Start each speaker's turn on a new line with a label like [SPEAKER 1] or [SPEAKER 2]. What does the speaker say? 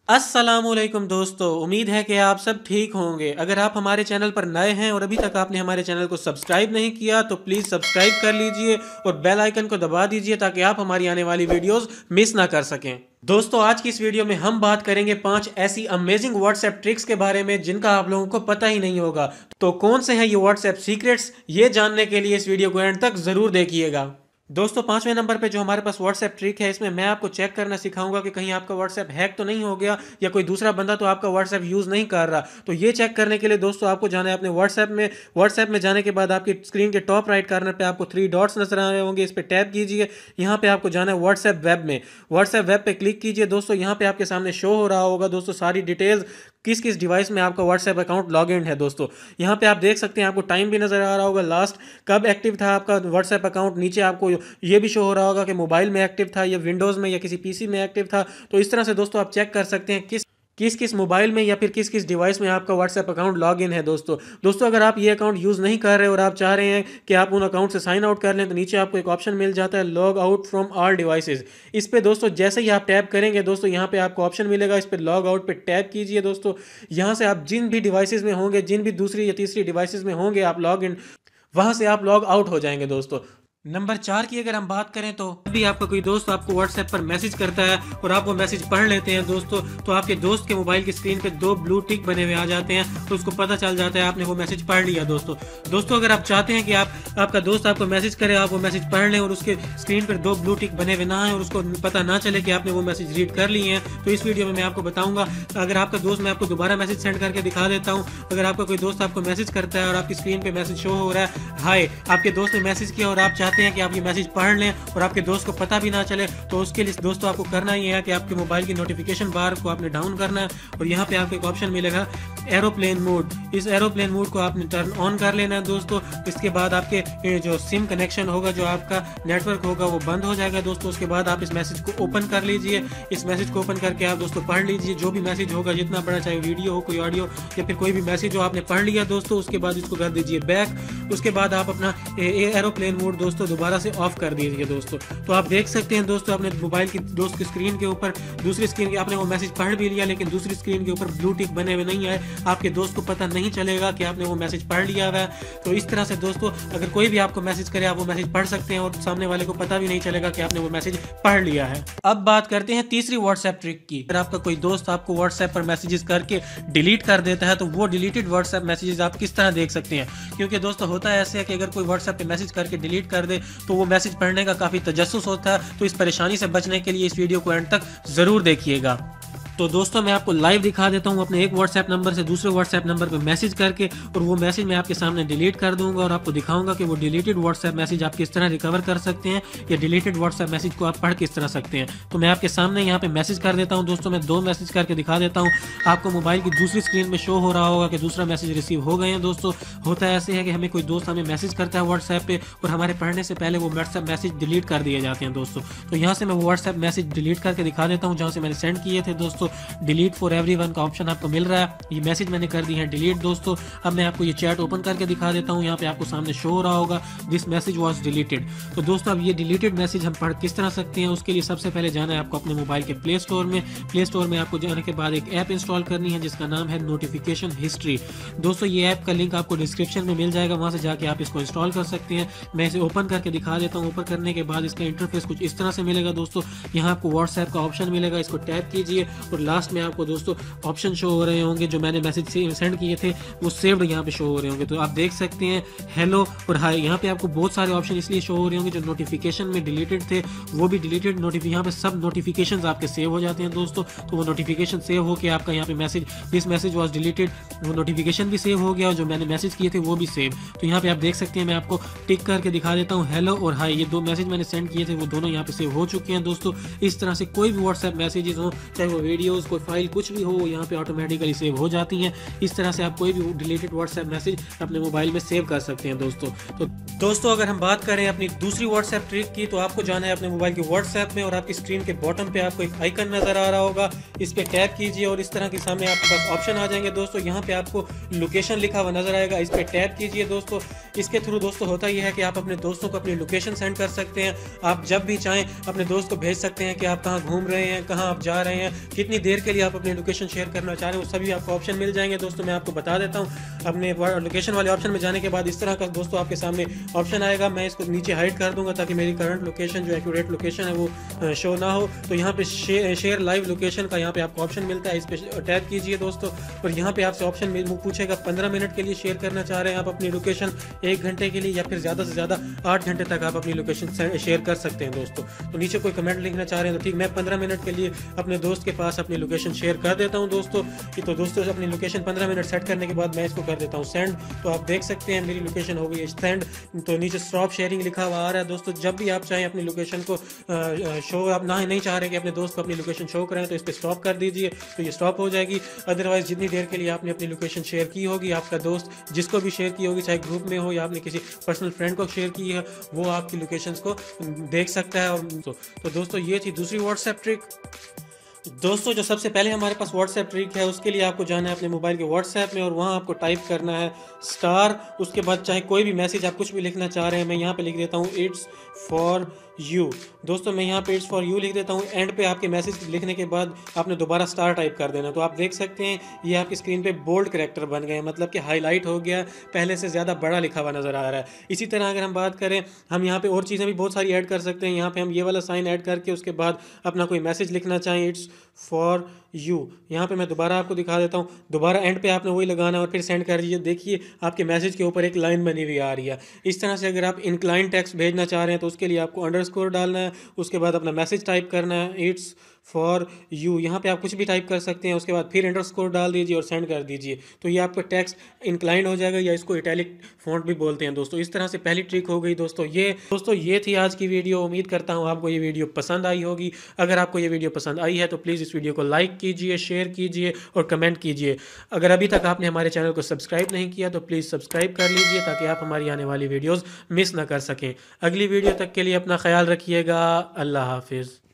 [SPEAKER 1] अस्सलामुअलैकुम दोस्तों, उम्मीद है कि आप सब ठीक होंगे। अगर आप हमारे चैनल पर नए हैं और अभी तक आपने हमारे चैनल को सब्सक्राइब नहीं किया तो प्लीज़ सब्सक्राइब कर लीजिए और बेल आइकन को दबा दीजिए ताकि आप हमारी आने वाली वीडियोस मिस ना कर सकें। दोस्तों, आज की इस वीडियो में हम बात करेंगे 5 ऐसी अमेजिंग व्हाट्सएप ट्रिक्स के बारे में जिनका आप लोगों को पता ही नहीं होगा। तो कौन से हैं ये व्हाट्सएप सीक्रेट्स, ये जानने के लिए इस वीडियो को एंड तक ज़रूर देखिएगा। दोस्तों, 5वें नंबर पे जो हमारे पास व्हाट्सएप ट्रिक है, इसमें मैं आपको चेक करना सिखाऊंगा कि कहीं आपका व्हाट्सएप हैक तो नहीं हो गया या कोई दूसरा बंदा तो आपका व्हाट्सएप यूज़ नहीं कर रहा। तो ये चेक करने के लिए दोस्तों आपको जाना है अपने व्हाट्सएप में जाने के बाद आपकी स्क्रीन के टॉप राइट कॉर्नर पे आपको 3 डॉट्स नजर आ रहे होंगे, इस पर टैप कीजिए। यहाँ पे आपको जाना है व्हाट्सएप वेब में। व्हाट्सएप वेब पे क्लिक कीजिए। दोस्तों, यहाँ पे आपके सामने शो हो रहा होगा दोस्तों सारी डिटेल्स, किस किस डिवाइस में आपका व्हाट्सएप अकाउंट लॉग इन है। दोस्तों, यहाँ पे आप देख सकते हैं, आपको टाइम भी नजर आ रहा होगा, लास्ट कब एक्टिव था आपका व्हाट्सएप अकाउंट। नीचे आपको ये भी शो हो रहा होगा कि मोबाइल में एक्टिव था या विंडोज़ में या किसी पीसी में एक्टिव था। तो इस तरह से दोस्तों आप चेक कर सकते हैं किस किस मोबाइल में या फिर किस किस डिवाइस में आपका व्हाट्सएप अकाउंट लॉग इन है। दोस्तों अगर आप ये अकाउंट यूज़ नहीं कर रहे और आप चाह रहे हैं कि आप उन अकाउंट से साइन आउट कर लें तो नीचे आपको एक ऑप्शन मिल जाता है log out from all devices. इस पे दोस्तों जैसे ही आप टैप करेंगे दोस्तों यहाँ पे आपको ऑप्शन मिलेगा, इस पर लॉग आउट पे टैप कीजिए। दोस्तों, यहाँ से आप जिन भी डिवाइसेज में होंगे, जिन भी दूसरी या तीसरी डिवाइसेज में होंगे आप लॉग इन, वहाँ से आप लॉग आउट हो जाएंगे। दोस्तों, नंबर 4 की अगर हम बात करें तो भी आपका कोई दोस्त आपको व्हाट्सएप पर मैसेज करता है और आप वो मैसेज पढ़ लेते हैं दोस्तों, तो आपके दोस्त के मोबाइल की स्क्रीन पे 2 ब्लू टिक बने हुए आ जाते हैं, तो उसको पता चल जाता है आपने वो मैसेज पढ़ लिया। दोस्तों अगर आप चाहते हैं कि आपका दोस्त आपको मैसेज करे, आप वो मैसेज पढ़ लें और उसके स्क्रीन पर 2 ब्लू टिक बने हुए ना है और उसको पता ना चले कि आपने वो मैसेज रीड कर लिए हैं, तो इस वीडियो में मैं आपको बताऊंगा। अगर आपका दोस्त, मैं आपको दोबारा मैसेज सेंड करके दिखा देता हूँ। अगर आपका कोई दोस्त आपको मैसेज करता है और आपकी स्क्रीन पे मैसेज शो हो रहा है हाय, आपके दोस्त ने मैसेज किया और आप चाहते हैं कि आप ये मैसेज पढ़ लें और आपके दोस्त को पता भी ना चले, तो उसके लिए दोस्तों आपको करना ही है कि आपके मोबाइल की नोटिफिकेशन बार को आपने डाउन करना है और यहाँ पे आपको एक ऑप्शन मिलेगा एरोप्लेन मोड। इस एरोप्लेन मोड को आपने टर्न ऑन कर लेना है दोस्तों। इसके बाद आपके जो सिम कनेक्शन होगा, जो आपका नेटवर्क होगा, वो बंद हो जाएगा दोस्तों। उसके बाद आप इस मैसेज को ओपन कर लीजिए। इस मैसेज को ओपन करके आप दोस्तों पढ़ लीजिए जो भी मैसेज होगा, जितना बड़ा, चाहे वीडियो हो, कोई ऑडियो या फिर कोई भी मैसेज जो आपने पढ़ लिया दोस्तों। उसके बाद इसको कर दीजिए बैक। उसके बाद आप अपना एरोप्लेन मोड दोस्तों दोबारा से ऑफ कर दीजिए। दोस्तों, तो आप देख सकते हैं दोस्तों अपने मोबाइल की दोस्त की स्क्रीन के ऊपर, दूसरी स्क्रीन के आपने वो मैसेज पढ़ भी लिया लेकिन दूसरी स्क्रीन के ऊपर ब्लू टिक बने हुए नहीं आए, आपके दोस्त को पता नहीं चलेगा कि आपने वो मैसेज पढ़ लिया है। तो इस तरह से दोस्तों अगर कोई भी आपको मैसेज करे आप वो मैसेज पढ़ सकते हैं और सामने वाले को पता भी नहीं चलेगा कि आपने वो मैसेज पढ़ लिया है। अब बात करते हैं तीसरी व्हाट्सएप ट्रिक की। अगर आपका कोई दोस्त आपको व्हाट्सएप पर मैसेजेस करके डिलीट कर देता है तो वो डिलीटेड व्हाट्सएप मैसेजेस आप किस तरह देख सकते हैं, क्योंकि दोस्तों होता है ऐसे है कि अगर कोई व्हाट्सएप पे मैसेज करके डिलीट कर दे तो वो मैसेज पढ़ने का काफी तजस्सुस होता है। तो इस परेशानी से बचने के लिए इस वीडियो को एंड तक जरूर देखिएगा। तो दोस्तों मैं आपको लाइव दिखा देता हूं अपने एक व्हाट्सएप नंबर से दूसरे व्हाट्सएप नंबर पे मैसेज करके, और वो मैसेज मैं आपके सामने डिलीट कर दूंगा और आपको दिखाऊंगा कि वो डिलीटेड व्हाट्सएप मैसेज आप किस तरह रिकवर कर सकते हैं या डिलीटेड व्हाट्सएप मैसेज को आप पढ़ किस तरह सकते हैं। तो मैं आपके सामने यहाँ पे मैसेज कर देता हूँ दोस्तों। मैं 2 मैसेज करके दिखा देता हूँ। आपको मोबाइल की दूसरी स्क्रीन में शो हो रहा होगा कि दूसरा मैसेज रिसीव हो गए हैं। दोस्तों, होता है ऐसे है कि हमें कोई दोस्त हमें मैसेज करता है व्हाट्सएप पे और हमारे पढ़ने से पहले वो व्हाट्सएप मैसेज डिलीट कर दिए जाते हैं दोस्तों। तो यहाँ से मैं वो व्हाट्सएप मैसेज डिलीट करके दिखा देता हूँ जहाँ से मैंने सेंड किए थे दोस्तों। डिलीट फॉर एवरीवन का ऑप्शन आपको मिल रहा है, ये मैसेज मैंने कर दी है डिलीट दोस्तों। अब मैं आपको ये चैट ओपन करके दिखा देता हूँ। यहाँ पे आपको सामने शो हो रहा होगा दिस मैसेज वाज डिलीटेड। तो दोस्तों अब ये डिलीटेड मैसेज हम पढ़ किस तरह सकते हैं, उसके लिए सबसे पहले जाना है आपको अपने मोबाइल के प्ले स्टोर में। प्ले स्टोर में आपको जाने के बाद एक ऐप इंस्टॉल करनी है जिसका नाम है नोटिफिकेशन हिस्ट्री। दोस्तों ये ऐप का लिंक आपको डिस्क्रिप्शन में मिल जाएगा, वहां से जाके आप इसको इंस्टॉल कर सकते हैं। मैं इसे ओपन करके दिखा देता हूँ। ओपन करने के बाद इसका इंटरफेस कुछ इस तरह से मिलेगा दोस्तों। यहाँ आपको व्हाट्सएप का ऑप्शन मिलेगा, इसको टैप कीजिए और लास्ट में आपको दोस्तों ऑप्शन शो हो रहे होंगे जो मैंने मैसेज सेंड किए थे, वो सेव्ड यहाँ पे शो हो रहे होंगे। तो आप देख सकते हैं हेलो और हाय। यहाँ पे आपको बहुत सारे ऑप्शन इसलिए शो हो रहे होंगे जो नोटिफिकेशन में डिलीटेड थे वो भी डिलीटेड यहाँ पे सब नोटिफिकेशंस आपके सेव हो जाते हैं दोस्तों। तो वो नोटिफिकेशन सेव होके आपका यहाँ पे message this message was deleted, वो नोटिफिकेशन भी सेव हो गया और जो मैंने मैसेज किए थे वो भी सेव। तो यहाँ पे आप देख सकते हैं, मैं आपको टिक करके दिखा देता हूँ हेलो और हाय। ये 2 मैसेज मैंने सेंड किए थे वो दोनों यहाँ पे सेव हो चुके हैं दोस्तों। इस तरह से कोई भी व्हाट्सएप मैसेजेस हो, चाहे वो वीडियोज, कोई फाइल, कुछ भी हो, यहाँ पे ऑटोमेटिकली सेव हो जाती हैं। इस तरह से आप कोई भी डिलीटेड व्हाट्सएप मैसेज अपने मोबाइल में सेव कर सकते हैं दोस्तों। तो दोस्तों अगर हम बात करें अपनी दूसरी व्हाट्सएप ट्रिक की, तो आपको जाना है अपने मोबाइल के व्हाट्सएप में और आपकी स्क्रीन के बॉटम पे आपको एक आइकन नजर आ रहा होगा, इस पे टैप कीजिए और इस तरह के सामने आपके पास ऑप्शन आ जाएंगे दोस्तों। यहाँ पे आपको लोकेशन लिखा हुआ नजर आएगा, इस पे टैप कीजिए दोस्तों। इसके थ्रू दोस्तों होता यह है कि आप अपने दोस्तों को अपनी लोकेशन सेंड कर सकते हैं। आप जब भी चाहें अपने दोस्त को भेज सकते हैं कि आप कहाँ घूम रहे हैं, कहाँ आप जा रहे हैं, कितनी देर के लिए आप अपनी लोकेशन शेयर करना चाह रहे हैं, वो सभी आपको ऑप्शन मिल जाएंगे। दोस्तों मैं आपको बता देता हूँ, अपने लोकेशन वाले ऑप्शन में जाने के बाद इस तरह का दोस्तों आपके सामने ऑप्शन आएगा। मैं इसको नीचे हाइड कर दूंगा ताकि मेरी करंट लोकेशन जो एक्यूरेट लोकेशन है वो शो ना हो। तो यहाँ पे शेयर लाइव लोकेशन का यहाँ पे आपको ऑप्शन मिलता है, इस पर टैप कीजिए दोस्तों। और यहाँ पे आपसे ऑप्शन पूछेगा 15 मिनट के लिए शेयर करना चाह रहे हैं आप अपनी लोकेशन, 1 घंटे के लिए, या फिर ज़्यादा से ज़्यादा 8 घंटे तक आप अपनी लोकेशन शेयर कर सकते हैं दोस्तों। तो नीचे कोई कमेंट लिखना चाह रहे हैं तो ठीक, मैं 15 मिनट के लिए अपने दोस्त के पास अपनी लोकेशन शेयर कर देता हूं दोस्तों। तो दोस्तों अपनी लोकेशन 15 मिनट सेट करने के बाद मैं इसको कर देता हूं सेंड। तो आप देख सकते हैं मेरी लोकेशन हो गई सेंड। तो नीचे स्टॉप शेयरिंग लिखा हुआ आ रहा है दोस्तों। जब भी आप चाहें अपनी लोकेशन को शो, आप नहीं चाह रहे कि अपने दोस्त को अपनी लोकेशन शो करें, तो इस पर स्टॉप कर दीजिए, तो ये स्टॉप हो जाएगी। अदरवाइज जितनी देर के लिए आपने अपनी लोकेशन शेयर की होगी, आपका दोस्त जिसको भी शेयर की होगी, चाहे ग्रुप में हो या आपने किसी पर्सनल फ्रेंड को शेयर की है, वो आपकी लोकेशंस को देख सकता है। और तो दोस्तों ये थी दूसरी व्हाट्सएप ट्रिक। दोस्तों जो सबसे पहले हमारे पास व्हाट्सएप ट्रिक है, उसके लिए आपको जाना है अपने मोबाइल के व्हाट्सएप में और वहाँ आपको टाइप करना है स्टार। उसके बाद चाहे कोई भी मैसेज आप कुछ भी लिखना चाह रहे हैं, मैं यहाँ पे लिख देता हूँ इट्स फॉर यू। दोस्तों मैं यहाँ पे इट्स फॉर यू लिख देता हूँ। एंड पे आपके मैसेज लिखने के बाद आपने दोबारा स्टार टाइप कर देना। तो आप देख सकते हैं ये आपकी स्क्रीन पे बोल्ड कैरेक्टर बन गए, मतलब कि हाईलाइट हो गया, पहले से ज़्यादा बड़ा लिखा हुआ नज़र आ रहा है। इसी तरह अगर हम बात करें, हम यहाँ पे और चीज़ें भी बहुत सारी ऐड कर सकते हैं। यहाँ पे हम ये वाला साइन ऐड करके उसके बाद अपना कोई मैसेज लिखना चाहें, इट्स फॉर यू, यहाँ पे मैं दोबारा आपको दिखा देता हूँ। दोबारा एंड पे आपने वही लगाना है और फिर सेंड कर दीजिए। देखिए आपके मैसेज के ऊपर एक लाइन बनी हुई आ रही है। इस तरह से अगर आप इनक्लाइन टेक्स्ट भेजना चाह रहे हैं तो उसके लिए आपको अंडरस्कोर डालना है, उसके बाद अपना मैसेज टाइप करना है इट्स फॉर यू। यहाँ पे आप कुछ भी टाइप कर सकते हैं, उसके बाद फिर अंडरस्कोर डाल दीजिए और सेंड कर दीजिए। तो ये आपका टेक्स्ट इंक्लाइन हो जाएगा, या इसको इटैलिक फॉन्ट भी बोलते हैं दोस्तों। इस तरह से पहली ट्रिक हो गई दोस्तों। ये थी आज की वीडियो। उम्मीद करता हूँ आपको ये वीडियो पसंद आई होगी। अगर आपको ये वीडियो पसंद आई है तो प्लीज़ इस वीडियो को लाइक कीजिए, शेयर कीजिए और कमेंट कीजिए। अगर अभी तक आपने हमारे चैनल को सब्सक्राइब नहीं किया तो प्लीज़ सब्सक्राइब कर लीजिए ताकि आप हमारी आने वाली वीडियोज़ मिस ना कर सकें। अगली वीडियो तक के लिए अपना ख्याल रखिएगा। अल्लाह हाफिज़।